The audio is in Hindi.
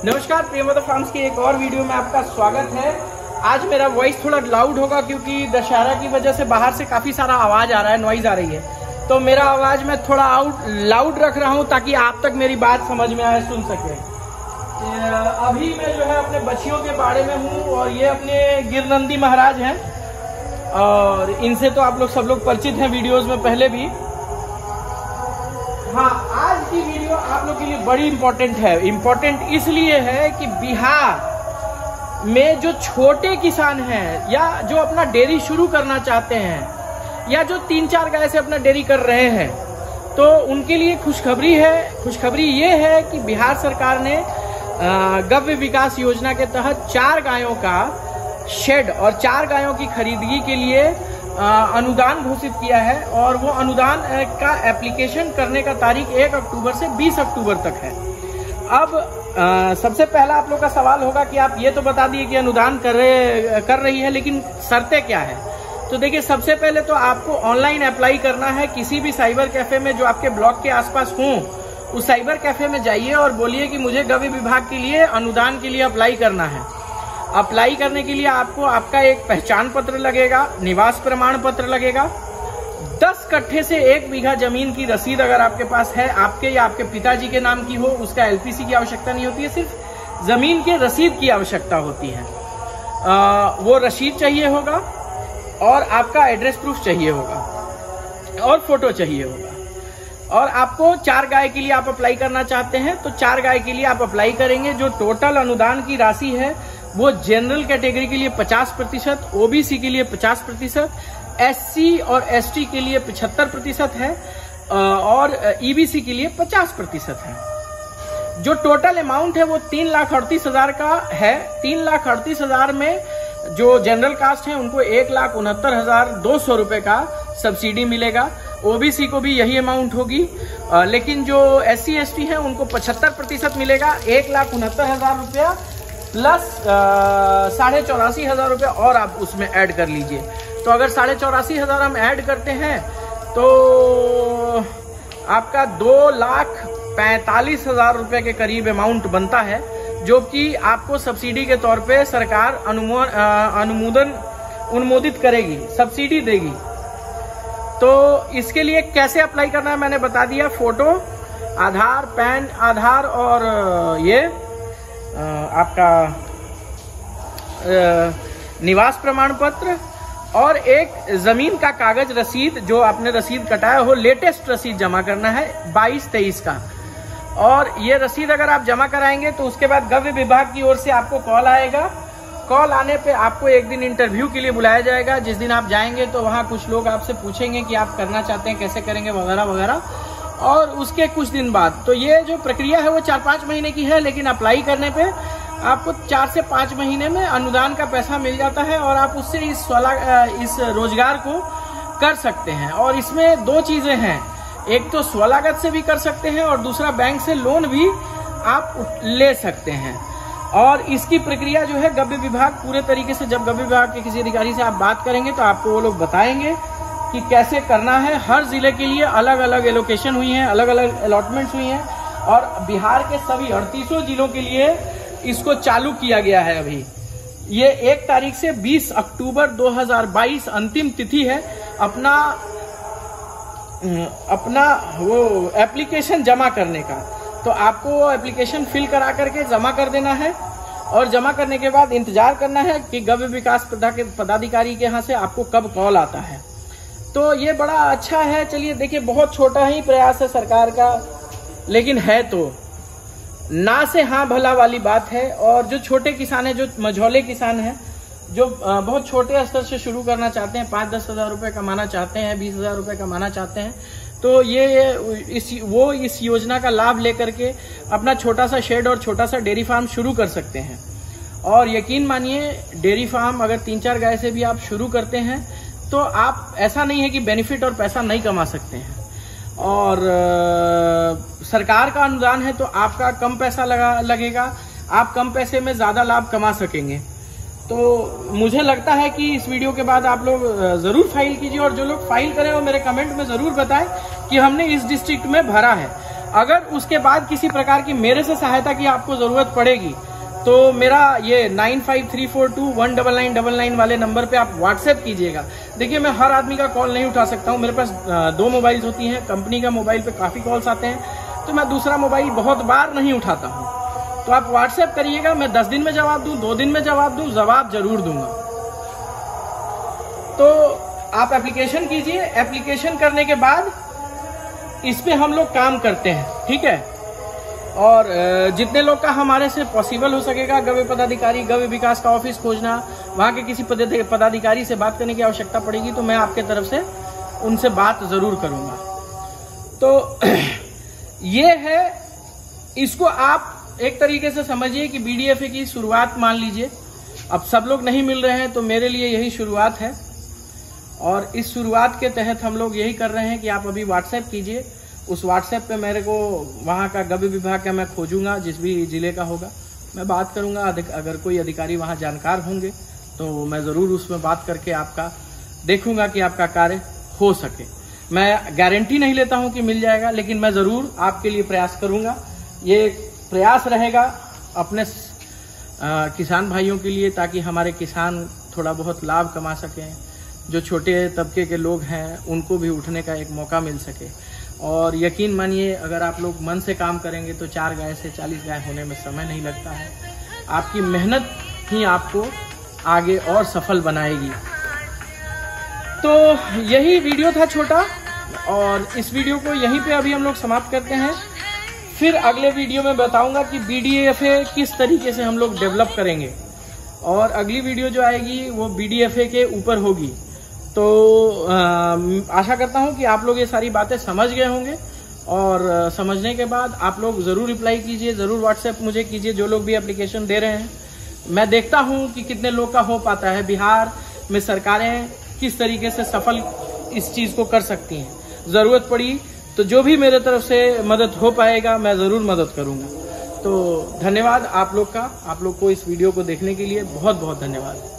नमस्कार, प्रियव्रत फार्म्स की एक और वीडियो में आपका स्वागत है। आज मेरा वॉइस थोड़ा लाउड होगा क्योंकि दशहरा की वजह से बाहर से काफी सारा आवाज आ रहा है, नॉइज आ रही है। तो मेरा आवाज मैं थोड़ा लाउड रख रहा हूं ताकि आप तक मेरी बात समझ में आए, सुन सके। अभी मैं जो है अपने बच्चियों के बाड़े में हूँ और ये अपने गिरनंदी महाराज हैं और इनसे तो आप लोग सब लोग परिचित हैं वीडियोज में पहले भी। हाँ, आज की वीडियो आप लोग के लिए बड़ी इंपॉर्टेंट है। इंपॉर्टेंट इसलिए है कि बिहार में जो छोटे किसान हैं या जो अपना डेयरी शुरू करना चाहते हैं या जो 3-4 गाय से अपना डेयरी कर रहे हैं, तो उनके लिए खुशखबरी है। खुशखबरी ये है कि बिहार सरकार ने गव्य विकास योजना के तहत 4 गायों का शेड और 4 गायों की खरीदगी के लिए अनुदान घोषित किया है और वो अनुदान का एप्लीकेशन करने का तारीख 1 अक्टूबर से 20 अक्टूबर तक है। अब सबसे पहला आप लोग का सवाल होगा कि आप ये तो बता दिए कि अनुदान कर रही है, लेकिन शर्तें क्या है। तो देखिए, सबसे पहले तो आपको ऑनलाइन अप्लाई करना है। किसी भी साइबर कैफे में जो आपके ब्लॉक के आसपास हो, उस साइबर कैफे में जाइए और बोलिए कि मुझे गव्य विभाग के लिए अनुदान के लिए अप्लाई करना है। अप्लाई करने के लिए आपको आपका एक पहचान पत्र लगेगा, निवास प्रमाण पत्र लगेगा, 10 कट्ठे से 1 बीघा जमीन की रसीद अगर आपके पास है, आपके या आपके पिताजी के नाम की हो, उसका एलपीसी की आवश्यकता नहीं होती है, सिर्फ जमीन के रसीद की आवश्यकता होती है। वो रसीद चाहिए होगा और आपका एड्रेस प्रूफ चाहिए होगा और फोटो चाहिए होगा। और आपको 4 गाय के लिए आप अप्लाई करना चाहते हैं तो 4 गाय के लिए आप अप्लाई करेंगे। जो टोटल अनुदान की राशि है वो जनरल कैटेगरी के लिए 50%, ओबीसी के लिए 50%, एससी और एसटी के लिए 75% है और ईबीसी के लिए 50% है। जो टोटल अमाउंट है वो 3,38,000 का है। 3,38,000 में जो जनरल कास्ट है उनको 1,69,200 रुपए का सब्सिडी मिलेगा। ओबीसी को भी यही अमाउंट होगी, लेकिन जो एससी एसटी है उनको 75% मिलेगा। 1,69,000 रुपया प्लस 84,500 रुपये और आप उसमें ऐड कर लीजिए। तो अगर 84,500 हम ऐड करते हैं तो आपका 2,45,000 रुपये के करीब अमाउंट बनता है, जो कि आपको सब्सिडी के तौर पे सरकार अनुमोदित करेगी, सब्सिडी देगी। तो इसके लिए कैसे अप्लाई करना है मैंने बता दिया। फोटो, आधार, पैन आधार और ये आपका निवास प्रमाण पत्र और एक जमीन का कागज रसीद, जो आपने रसीद कटाया हो, लेटेस्ट रसीद जमा करना है 22-23 का। और ये रसीद अगर आप जमा कराएंगे तो उसके बाद गव्य विभाग की ओर से आपको कॉल आएगा। कॉल आने पे आपको एक दिन इंटरव्यू के लिए बुलाया जाएगा। जिस दिन आप जाएंगे तो वहाँ कुछ लोग आपसे पूछेंगे कि आप करना चाहते हैं, कैसे करेंगे, वगैरह वगैरह। और उसके कुछ दिन बाद, तो ये जो प्रक्रिया है वो 4-5 महीने की है, लेकिन अप्लाई करने पे आपको 4 से 5 महीने में अनुदान का पैसा मिल जाता है और आप उससे इस रोजगार को कर सकते हैं। और इसमें 2 चीजें हैं, एक तो स्वलागत से भी कर सकते हैं और दूसरा बैंक से लोन भी आप ले सकते हैं। और इसकी प्रक्रिया जो है गव्य विभाग पूरे तरीके से, जब गव्य विभाग के किसी अधिकारी से आप बात करेंगे तो आपको वो लोग बताएंगे कि कैसे करना है। हर जिले के लिए अलग अलग एलोकेशन हुई है, अलग अलग अलॉटमेंट्स हुई हैं और बिहार के सभी 38 जिलों के लिए इसको चालू किया गया है। अभी ये 1 तारीख से 20 अक्टूबर 2022 अंतिम तिथि है अपना वो एप्लीकेशन जमा करने का। तो आपको वो एप्लीकेशन फिल करा करके जमा कर देना है और जमा करने के बाद इंतजार करना है कि गव्य विकास पदाधिकारी के यहाँ से आपको कब कॉल आता है। तो ये बड़ा अच्छा है। चलिए देखिए, बहुत छोटा ही प्रयास है सरकार का, लेकिन है तो ना से हाँ भला वाली बात है। और जो छोटे किसान हैं, जो मझौले किसान हैं, जो बहुत छोटे स्तर से शुरू करना चाहते हैं, 5-10 हज़ार रुपये कमाना चाहते हैं, 20,000 रुपये कमाना चाहते हैं, तो वो इस योजना का लाभ लेकर के अपना छोटा सा शेड और छोटा सा डेयरी फार्म शुरू कर सकते हैं। और यकीन मानिए, डेयरी फार्म अगर 3-4 गाय से भी आप शुरू करते हैं तो आप, ऐसा नहीं है कि बेनिफिट और पैसा नहीं कमा सकते हैं। और सरकार का अनुदान है तो आपका कम पैसा लगेगा, आप कम पैसे में ज्यादा लाभ कमा सकेंगे। तो मुझे लगता है कि इस वीडियो के बाद आप लोग जरूर फाइल कीजिए और जो लोग फाइल करें वो मेरे कमेंट में जरूर बताएं कि हमने इस डिस्ट्रिक्ट में भरा है। अगर उसके बाद किसी प्रकार की मेरे से सहायता की आपको जरूरत पड़ेगी तो मेरा ये 9534219999 वाले नंबर पे आप व्हाट्सएप कीजिएगा। देखिए, मैं हर आदमी का कॉल नहीं उठा सकता हूँ, मेरे पास 2 मोबाइल्स होती हैं, कंपनी का मोबाइल पे काफी कॉल्स आते हैं, तो मैं दूसरा मोबाइल बहुत बार नहीं उठाता हूँ। तो आप व्हाट्सएप करिएगा, मैं 10 दिन में जवाब दूं, 2 दिन में जवाब दूं, जवाब जरूर दूंगा। तो आप एप्लीकेशन कीजिए, एप्लीकेशन करने के बाद इस पे हम लोग काम करते हैं, ठीक है। और जितने लोग का हमारे से पॉसिबल हो सकेगा, गव्य पदाधिकारी, गव्य विकास का ऑफिस खोजना, वहां के किसी पदाधिकारी से बात करने की आवश्यकता पड़ेगी तो मैं आपके तरफ से उनसे बात जरूर करूंगा। तो ये है, इसको आप एक तरीके से समझिए कि बीडीएफए की शुरुआत मान लीजिए। अब सब लोग नहीं मिल रहे हैं तो मेरे लिए यही शुरुआत है, और इस शुरुआत के तहत हम लोग यही कर रहे हैं कि आप अभी व्हाट्सएप कीजिए। उस व्हाट्सएप पे मेरे को वहाँ का गव्य विभाग का मैं खोजूंगा, जिस भी जिले का होगा मैं बात करूंगा। अगर कोई अधिकारी वहाँ जानकार होंगे तो मैं जरूर उसमें बात करके आपका देखूंगा कि आपका कार्य हो सके। मैं गारंटी नहीं लेता हूं कि मिल जाएगा, लेकिन मैं जरूर आपके लिए प्रयास करूंगा। ये प्रयास रहेगा अपने किसान भाइयों के लिए, ताकि हमारे किसान थोड़ा बहुत लाभ कमा सकें। जो छोटे तबके के लोग हैं उनको भी उठने का एक मौका मिल सके। और यकीन मानिए, अगर आप लोग मन से काम करेंगे तो 4 गाय से 40 गाय होने में समय नहीं लगता है। आपकी मेहनत ही आपको आगे और सफल बनाएगी। तो यही वीडियो था छोटा, और इस वीडियो को यहीं पे अभी हम लोग समाप्त करते हैं। फिर अगले वीडियो में बताऊंगा कि बीडीएफए किस तरीके से हम लोग डेवलप करेंगे, और अगली वीडियो जो आएगी वो बीडीएफए के ऊपर होगी। तो आशा करता हूं कि आप लोग ये सारी बातें समझ गए होंगे, और समझने के बाद आप लोग जरूर रिप्लाई कीजिए, जरूर व्हाट्सएप मुझे कीजिए, जो लोग भी एप्लीकेशन दे रहे हैं। मैं देखता हूं कि कितने लोग का हो पाता है। बिहार में सरकारें किस तरीके से सफल इस चीज को कर सकती हैं। जरूरत पड़ी तो जो भी मेरे तरफ से मदद हो पाएगा मैं जरूर मदद करूंगा। तो धन्यवाद आप लोग का, आप लोग को इस वीडियो को देखने के लिए बहुत बहुत धन्यवाद।